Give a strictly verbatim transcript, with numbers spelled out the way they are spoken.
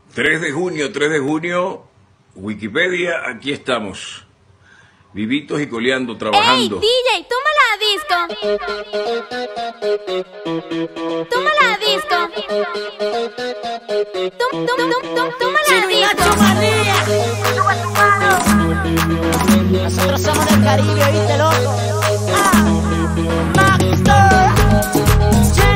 tres de junio, tres de junio, Wikipedia, aquí estamos. Vivitos y coleando, trabajando. ¡Ey, D J, toma la disco! ¡Toma la disco! Tum, tum, tum, tum, ¡Toma la disco! Nosotros somos del Caribe, ¿viste, loco? Ah, Master.